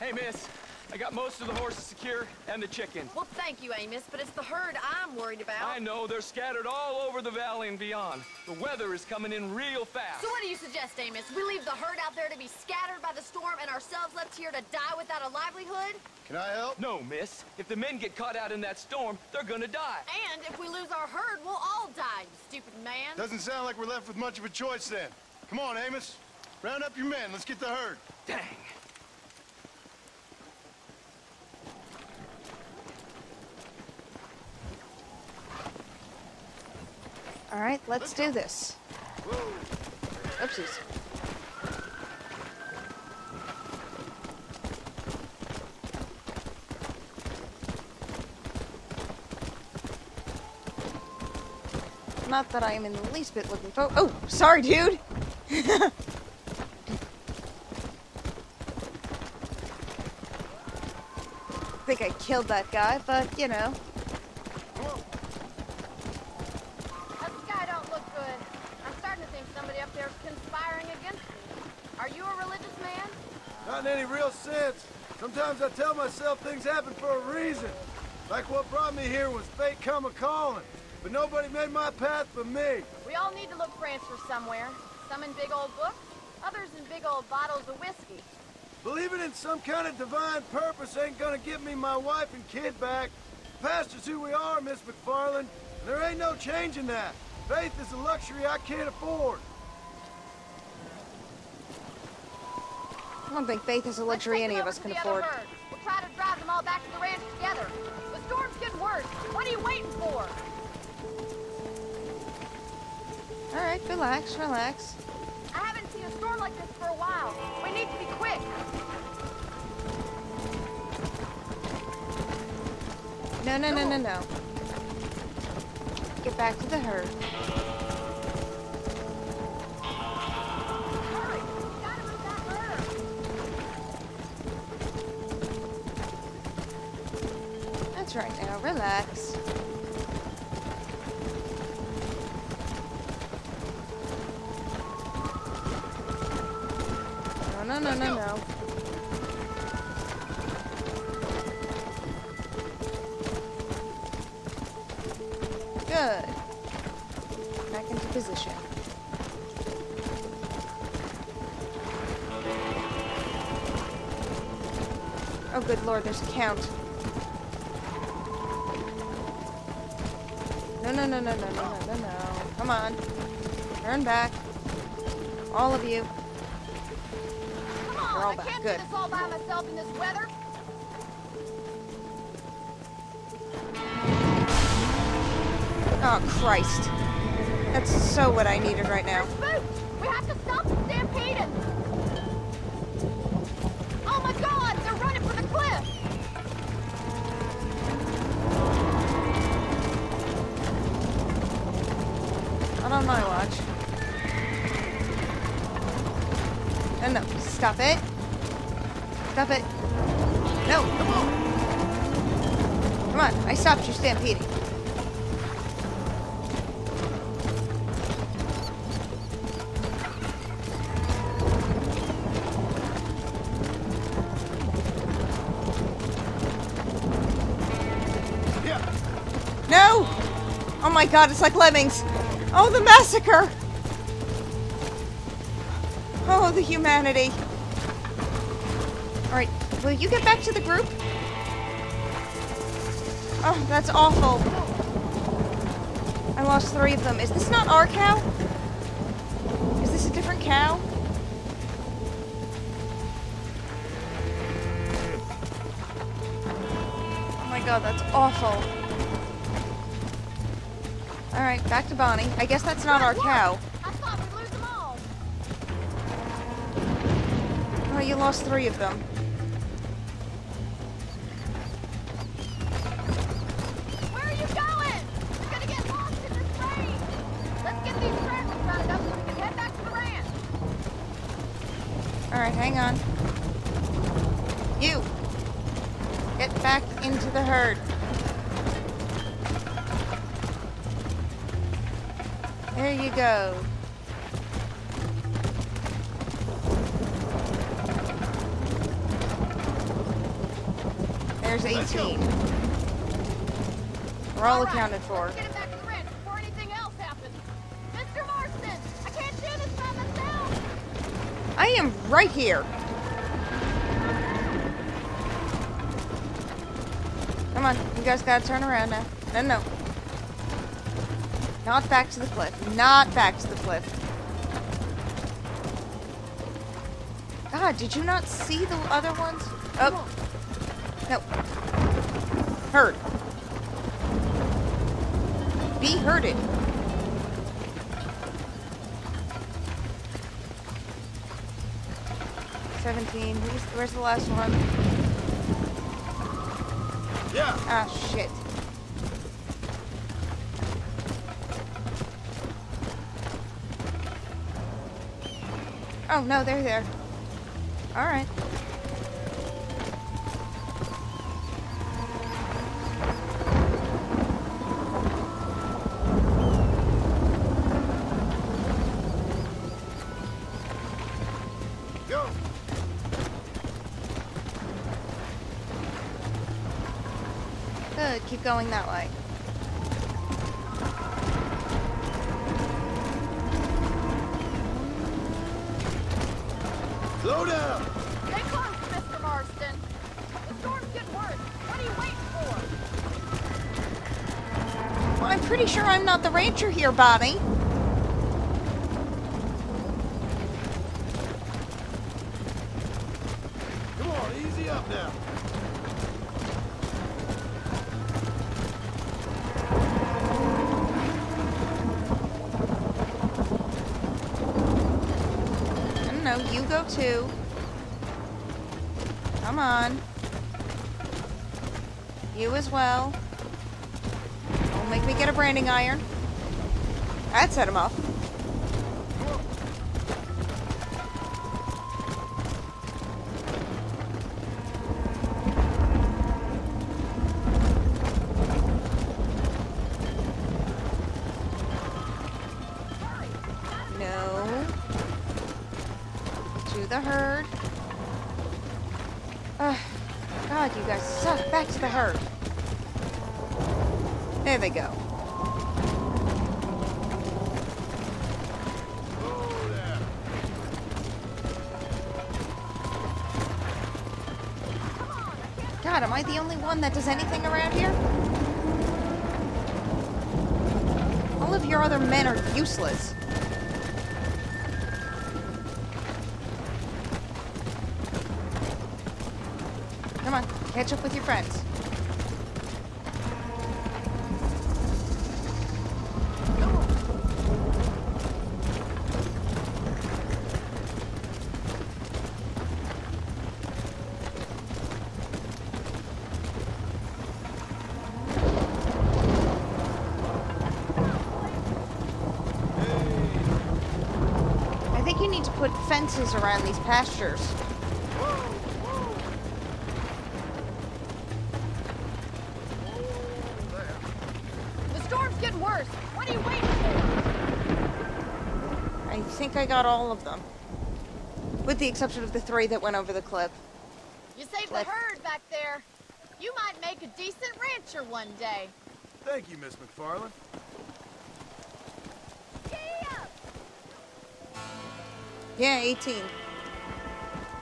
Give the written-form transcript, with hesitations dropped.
Hey, miss. I got most of the horses secure and the chicken. Well, thank you, Amos, but it's the herd I'm worried about. I know, they're scattered all over the valley and beyond. The weather is coming in real fast. So what do you suggest, Amos? We leave the herd out there to be scattered by the storm and ourselves left here to die without a livelihood? Can I help? No, miss. If the men get caught out in that storm, they're gonna die. And if we lose our herd, we'll all die, you stupid man. Doesn't sound like we're left with much of a choice then. Come on, Amos. Round up your men. Let's get the herd. Dang. All right, let's do this. Oopsies. Not that I am in the least bit looking for— oh, sorry, dude! I think I killed that guy, but, you know. That sky don't look good. I'm starting to think somebody up there is conspiring against me. Are you a religious man? Not in any real sense. Sometimes I tell myself things happen for a reason. Like what brought me here was fate come a-calling. But nobody made my path but me. We all need to look for answers somewhere. Some in big old books, others in big old bottles of whiskey. Believing in some kind of divine purpose ain't gonna get me my wife and kid back. The past is who we are, Miss McFarland, and there ain't no changing that. Faith is a luxury I can't afford. I don't think faith is a luxury any of us can afford. We'll try to drive them all back to the ranch together. The storm's getting worse. What are you waiting for? Alright, relax, relax. I haven't seen a storm like this for a while. We need to be quick. No, no, no, no, no. Get back to the herd. Hurry! We gotta move that herd. That's right now, relax. No, no, no, no. Good. Back into position. Oh, good lord, there's a count. No, no, no, no, no, no, no, no, no. Come on. Turn back. All of you. Come all on, I back. can't Good. do this all by myself in this weather. Oh, Christ. That's so what I needed right now. There's spooks. We have to stop them stampeding. Oh my God, they're running for the cliff. Not on my watch. No, no, stop it. Stop it. No, come on. Come on, I stopped you stampeding. No! Oh my God, it's like lemmings. Oh, the massacre! Oh, the humanity. Alright, will you get back to the group? Oh, that's awful. I lost 3 of them. Is this not our cow? Is this a different cow? Oh my God, that's awful. Alright, back to Bonnie. I guess that's not our cow. I thought we'd lose them all. Oh, you lost 3 of them. Where are you going? We're gonna get lost in this rain. Let's get these tractors rounded up so we can head back to the ranch. Alright, hang on. You! Get back into the herd. There you go. there's 18. We're all accounted for. Let's get it back to the ranch before anything else happens. Mr. Marston, I can't do this by myself. I am right here. Come on, you guys gotta turn around now. No. Not back to the cliff. Not back to the cliff. God, did you not see the other ones? Oh. No. Herd. Be herded. $17. Where's the last one? Yeah. Ah, shit. Oh, no, they're there. Alright. Go. Good, keep going that way. Slow down. Stay close, Mr. Marston. The storm's getting worse. What are you waiting for? Well, I'm pretty sure I'm not the rancher here, Bonnie. Come on, easy up now. No, you go too. Come on. You as well. Don't make me get a branding iron. That set him off. No. To the herd. God, you guys suck. Back to the herd. There they go. Oh, there. God, am I the only one that does anything around here? All of your other men are useless. Come on, catch up with your friends. I think you need to put fences around these pastures. The storm's getting worse. What are you waiting for? I think I got all of them. With the exception of the 3 that went over the cliff. You saved the herd back there. You might make a decent rancher one day. Thank you, Miss McFarland. Giddy up! Yeah, 18.